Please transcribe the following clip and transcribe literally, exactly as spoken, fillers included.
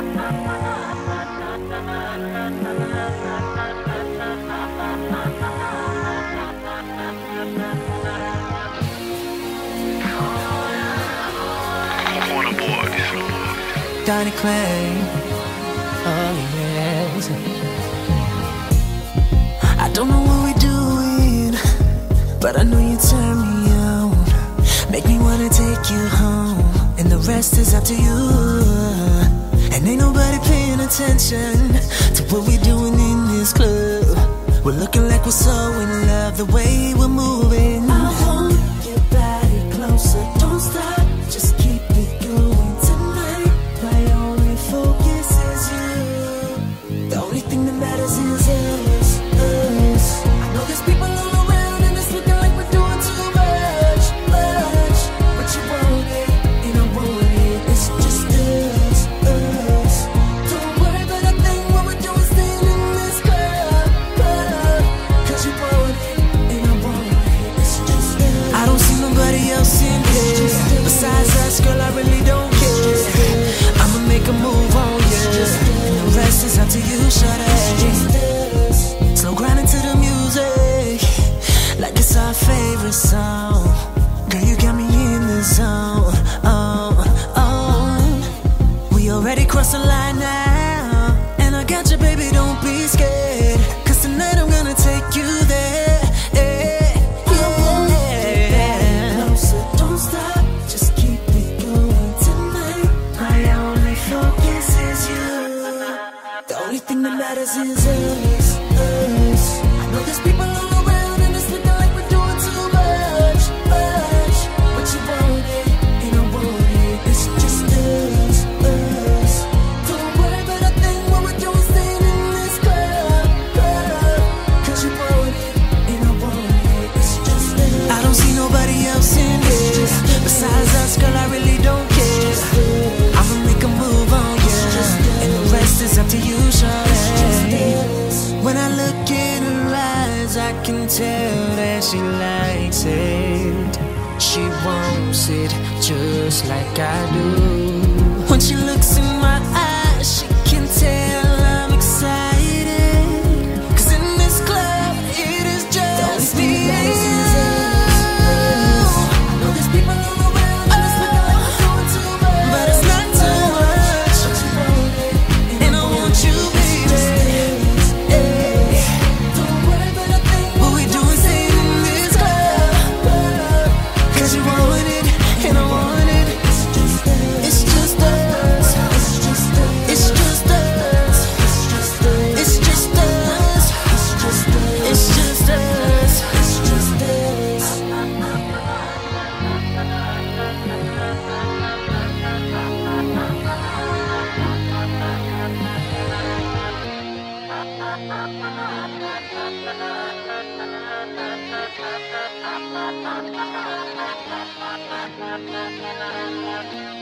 Donnie Klang, oh yes. I don't know what we're doing, but I know you turn me on. Make me wanna take you home, and the rest is up to you. And ain't nobody paying attention to what we're doing in this club. We're looking like we're so in love, the way we're moving. I want your body closer, don't stop, just keep it going tonight. My only focus is you. The only thing that matters is us, us. I know there's people all around and it's looking like we're doing too much, much. But you want it, and I want it. It's just us, us. Don't worry about a thing, what we're doing, staying in this club, club. Cause you want it, and I want it. It's just us. I don't see nobody else in here besides us, girl, I really don't care. I'ma make a move on you, and the rest is up to you, shawty. Slow grinding to the music, like it's our favorite song. Girl, you got me in the zone, oh, oh. We already crossed the line now, and I got you, baby, don't be scared. Cause tonight I'm gonna take you there, yeah, yeah. Closer, don't stop, just keep it going tonight. My only focus is you. The only thing that matters is us, us. I know there's people all around and it's looking like we're doing too much, much. But you want it, and I want it. It's just us, us. Don't worry about a thing, what we're doing, staying in this club, club. Cause you want it, and I want it. It's just us. I don't see nobody else in here besides us, girl, I really don't care. I'ma make a move on you, and the rest is up to you, shawty. When I look in her eyes, I can tell that she likes it. She wants it just like I do. When she looks in my eyes, she can tell I'm excited. Cause in this club, it is just me and you. I know there's people all around and it's looking like we're doing too much, but it's not too much. And I want you, baby. Don't worry about a thing, what we doing, staying in this club. Cause you want it, and I want it. It's just us. It's just us. It's just us. It's just us. It's just us.